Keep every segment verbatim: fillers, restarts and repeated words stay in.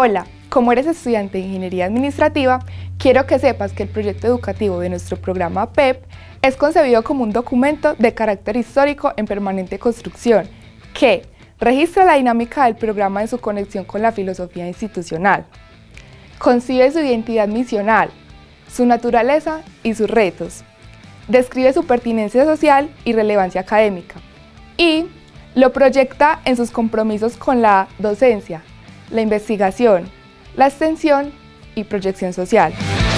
Hola, como eres estudiante de Ingeniería Administrativa, quiero que sepas que el proyecto educativo de nuestro programa P E P es concebido como un documento de carácter histórico en permanente construcción, que registra la dinámica del programa en su conexión con la filosofía institucional, concibe su identidad misional, su naturaleza y sus retos, describe su pertinencia social y relevancia académica, y lo proyecta en sus compromisos con la docencia, la investigación, la extensión y proyección social.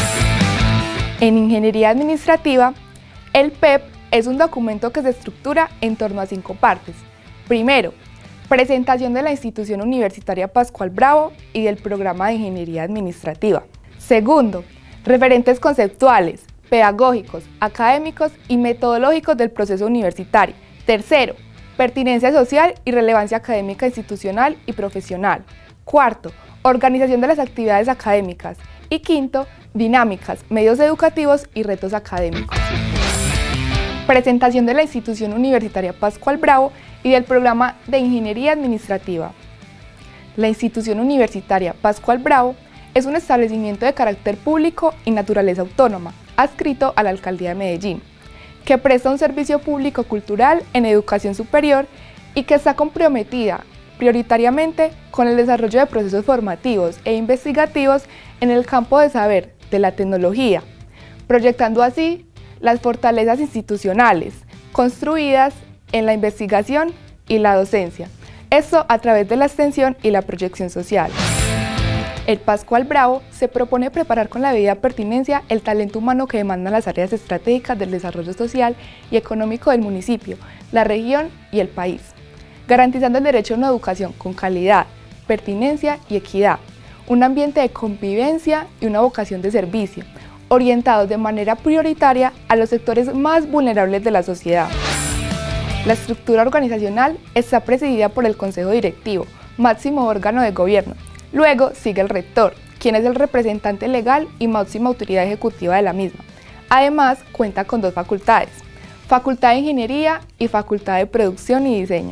En Ingeniería Administrativa, el P E P es un documento que se estructura en torno a cinco partes. Primero, presentación de la institución universitaria Pascual Bravo y del programa de Ingeniería Administrativa. Segundo, referentes conceptuales, pedagógicos, académicos y metodológicos del proceso universitario. Tercero, pertinencia social y relevancia académica institucional y profesional. Cuarto, organización de las actividades académicas. Y quinto, dinámicas, medios educativos y retos académicos. Presentación de la institución universitaria Pascual Bravo y del programa de Ingeniería Administrativa. La institución universitaria Pascual Bravo es un establecimiento de carácter público y naturaleza autónoma, adscrito a la Alcaldía de Medellín, que presta un servicio público cultural en educación superior y que está comprometida prioritariamente con el desarrollo de procesos formativos e investigativos en el campo de saber de la tecnología, proyectando así las fortalezas institucionales construidas en la investigación y la docencia, esto a través de la extensión y la proyección social. El Pascual Bravo se propone preparar con la debida pertinencia el talento humano que demandan las áreas estratégicas del desarrollo social y económico del municipio, la región y el país, garantizando el derecho a una educación con calidad, pertinencia y equidad, un ambiente de convivencia y una vocación de servicio, orientados de manera prioritaria a los sectores más vulnerables de la sociedad. La estructura organizacional está presidida por el Consejo Directivo, máximo órgano de gobierno. Luego sigue el rector, quien es el representante legal y máxima autoridad ejecutiva de la misma. Además, cuenta con dos facultades, Facultad de Ingeniería y Facultad de Producción y Diseño.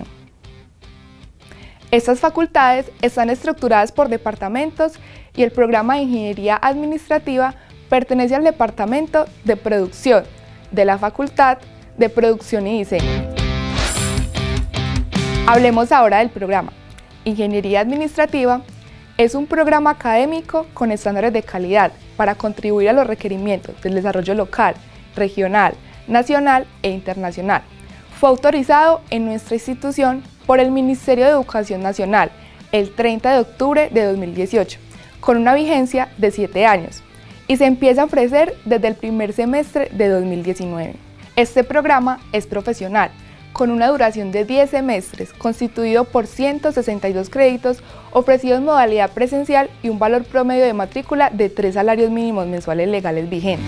Estas facultades están estructuradas por departamentos y el programa de Ingeniería Administrativa pertenece al Departamento de Producción de la Facultad de Producción y Diseño. Hablemos ahora del programa. Ingeniería Administrativa es un programa académico con estándares de calidad para contribuir a los requerimientos del desarrollo local, regional, nacional e internacional. Fue autorizado en nuestra institución por el Ministerio de Educación Nacional el treinta de octubre de dos mil dieciocho, con una vigencia de siete años, y se empieza a ofrecer desde el primer semestre de dos mil diecinueve. Este programa es profesional, con una duración de diez semestres, constituido por ciento sesenta y dos créditos ofrecidos en modalidad presencial y un valor promedio de matrícula de tres salarios mínimos mensuales legales vigentes.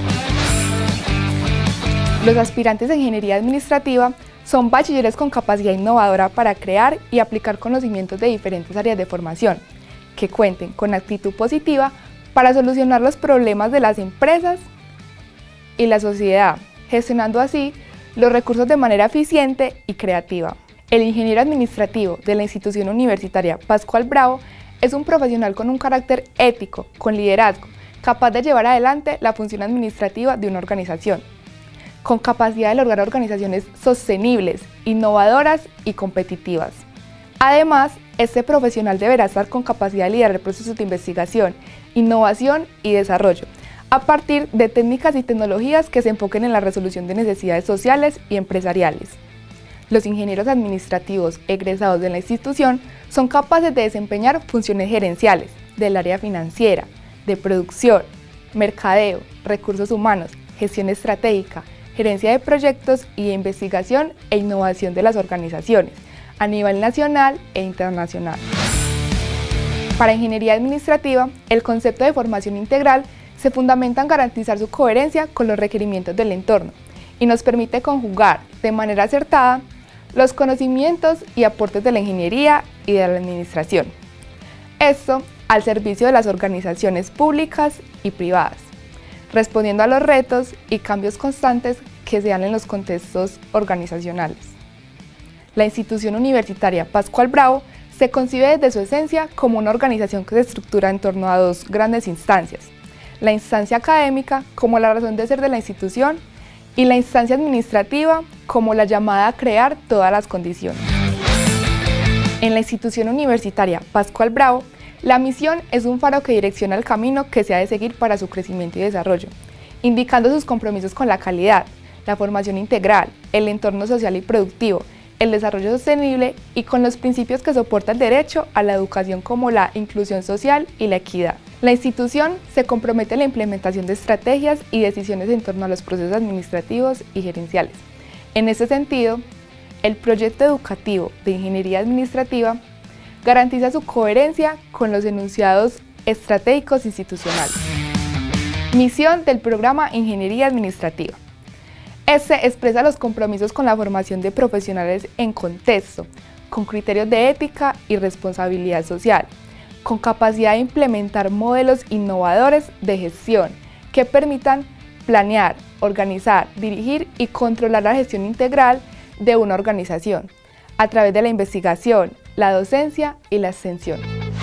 Los aspirantes de Ingeniería Administrativa son bachilleres con capacidad innovadora para crear y aplicar conocimientos de diferentes áreas de formación, que cuenten con actitud positiva para solucionar los problemas de las empresas y la sociedad, gestionando así los recursos de manera eficiente y creativa. El ingeniero administrativo de la institución universitaria Pascual Bravo es un profesional con un carácter ético, con liderazgo, capaz de llevar adelante la función administrativa de una organización, con capacidad de lograr organizaciones sostenibles, innovadoras y competitivas. Además, este profesional deberá estar con capacidad de liderar procesos de investigación, innovación y desarrollo, a partir de técnicas y tecnologías que se enfoquen en la resolución de necesidades sociales y empresariales. Los ingenieros administrativos egresados de la institución son capaces de desempeñar funciones gerenciales del área financiera, de producción, mercadeo, recursos humanos, gestión estratégica, gerencia de proyectos y de investigación e innovación de las organizaciones a nivel nacional e internacional. Para Ingeniería Administrativa, el concepto de formación integral se fundamenta en garantizar su coherencia con los requerimientos del entorno y nos permite conjugar de manera acertada los conocimientos y aportes de la ingeniería y de la administración. Esto al servicio de las organizaciones públicas y privadas, respondiendo a los retos y cambios constantes que se dan en los contextos organizacionales. La institución universitaria Pascual Bravo se concibe desde su esencia como una organización que se estructura en torno a dos grandes instancias: la instancia académica como la razón de ser de la institución y la instancia administrativa como la llamada a crear todas las condiciones. En la institución universitaria Pascual Bravo, la misión es un faro que direcciona el camino que se ha de seguir para su crecimiento y desarrollo, indicando sus compromisos con la calidad, la formación integral, el entorno social y productivo, el desarrollo sostenible y con los principios que soporta el derecho a la educación como la inclusión social y la equidad. La institución se compromete en la implementación de estrategias y decisiones en torno a los procesos administrativos y gerenciales. En ese sentido, el proyecto educativo de Ingeniería Administrativa garantiza su coherencia con los enunciados estratégicos institucionales. Misión del programa Ingeniería Administrativa. Este expresa los compromisos con la formación de profesionales en contexto, con criterios de ética y responsabilidad social, con capacidad de implementar modelos innovadores de gestión que permitan planear, organizar, dirigir y controlar la gestión integral de una organización a través de la investigación, la docencia y la extensión.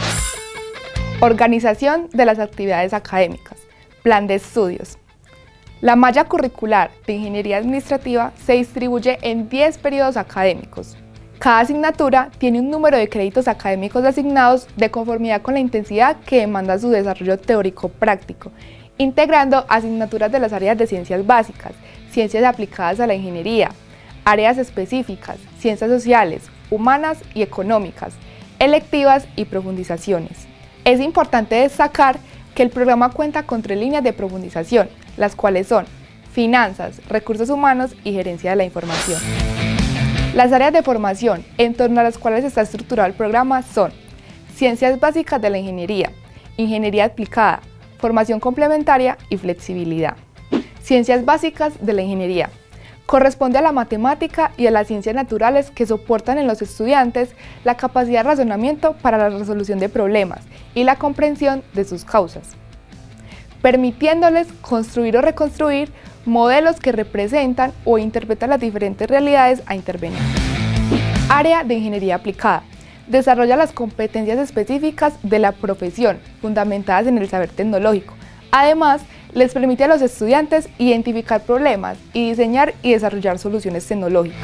Organización de las actividades académicas. Plan de estudios. La malla curricular de Ingeniería Administrativa se distribuye en diez periodos académicos. Cada asignatura tiene un número de créditos académicos asignados de conformidad con la intensidad que demanda su desarrollo teórico-práctico, integrando asignaturas de las áreas de ciencias básicas, ciencias aplicadas a la ingeniería, áreas específicas, ciencias sociales, humanas y económicas, electivas y profundizaciones. Es importante destacar que el programa cuenta con tres líneas de profundización, las cuales son finanzas, recursos humanos y gerencia de la información. Las áreas de formación en torno a las cuales está estructurado el programa son ciencias básicas de la ingeniería, ingeniería aplicada, formación complementaria y flexibilidad. Ciencias básicas de la ingeniería. Corresponde a la matemática y a las ciencias naturales que soportan en los estudiantes la capacidad de razonamiento para la resolución de problemas y la comprensión de sus causas, permitiéndoles construir o reconstruir modelos que representan o interpretan las diferentes realidades a intervenir. Área de ingeniería aplicada. Desarrolla las competencias específicas de la profesión, fundamentadas en el saber tecnológico. Además, les permite a los estudiantes identificar problemas y diseñar y desarrollar soluciones tecnológicas.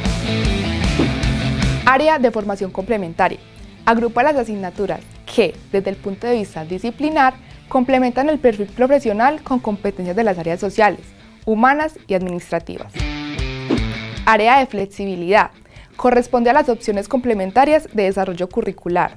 Área de formación complementaria. Agrupa las asignaturas que, desde el punto de vista disciplinar, complementan el perfil profesional con competencias de las áreas sociales, humanas y administrativas. Área de flexibilidad. Corresponde a las opciones complementarias de desarrollo curricular.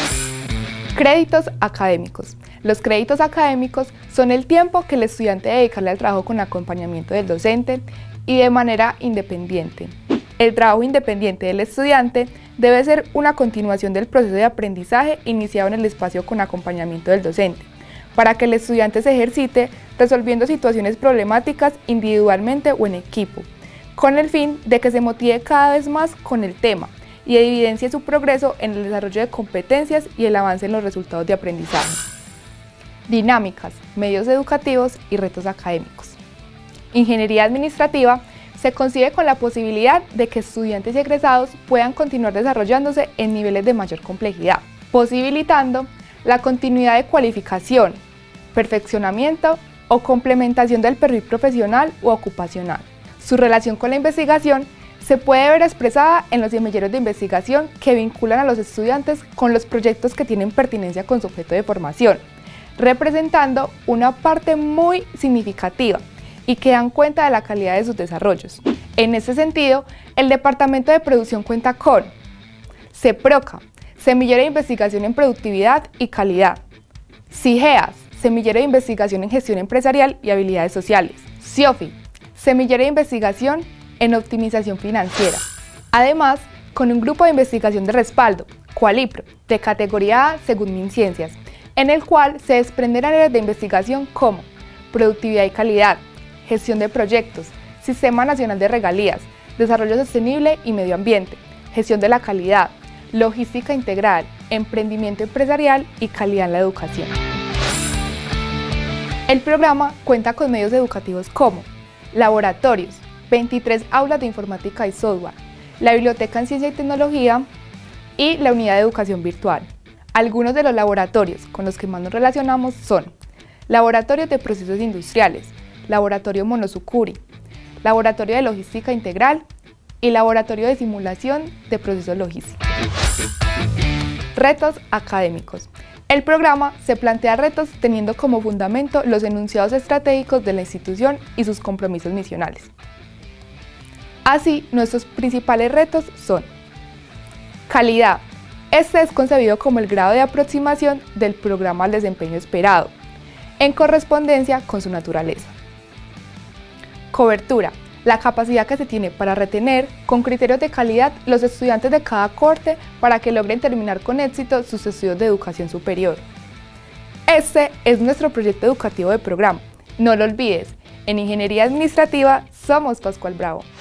Créditos académicos. Los créditos académicos son el tiempo que el estudiante debe dedicarle al trabajo con acompañamiento del docente y de manera independiente. El trabajo independiente del estudiante debe ser una continuación del proceso de aprendizaje iniciado en el espacio con acompañamiento del docente, para que el estudiante se ejercite resolviendo situaciones problemáticas individualmente o en equipo, con el fin de que se motive cada vez más con el tema y evidencie su progreso en el desarrollo de competencias y el avance en los resultados de aprendizaje. Dinámicas, medios educativos y retos académicos. Ingeniería Administrativa se concibe con la posibilidad de que estudiantes y egresados puedan continuar desarrollándose en niveles de mayor complejidad, posibilitando la continuidad de cualificación, perfeccionamiento o complementación del perfil profesional u ocupacional. Su relación con la investigación se puede ver expresada en los semilleros de investigación que vinculan a los estudiantes con los proyectos que tienen pertinencia con su objeto de formación, representando una parte muy significativa y que dan cuenta de la calidad de sus desarrollos. En este sentido, el Departamento de Producción cuenta con CEPROCA, Semillero de Investigación en Productividad y Calidad; SIGEAS, Semillero de Investigación en Gestión Empresarial y Habilidades Sociales; SIOFI, Semillero de Investigación en Optimización Financiera. Además, con un grupo de investigación de respaldo, Qualipro, de categoría A según MinCiencias, en el cual se desprenden áreas de investigación como productividad y calidad, gestión de proyectos, Sistema Nacional de Regalías, desarrollo sostenible y medio ambiente, gestión de la calidad, logística integral, emprendimiento empresarial y calidad en la educación. El programa cuenta con medios educativos como laboratorios, veintitrés aulas de informática y software, la biblioteca en ciencia y tecnología, y la unidad de educación virtual. Algunos de los laboratorios con los que más nos relacionamos son laboratorios de procesos industriales, laboratorio Monozukuri, laboratorio de logística integral y laboratorio de simulación de procesos logísticos. Retos académicos. El programa se plantea retos teniendo como fundamento los enunciados estratégicos de la institución y sus compromisos misionales. Así, nuestros principales retos son: calidad. Este es concebido como el grado de aproximación del programa al desempeño esperado, en correspondencia con su naturaleza. Cobertura. La capacidad que se tiene para retener, con criterios de calidad, los estudiantes de cada corte para que logren terminar con éxito sus estudios de educación superior. Este es nuestro proyecto educativo de programa. No lo olvides, en Ingeniería Administrativa somos Pascual Bravo.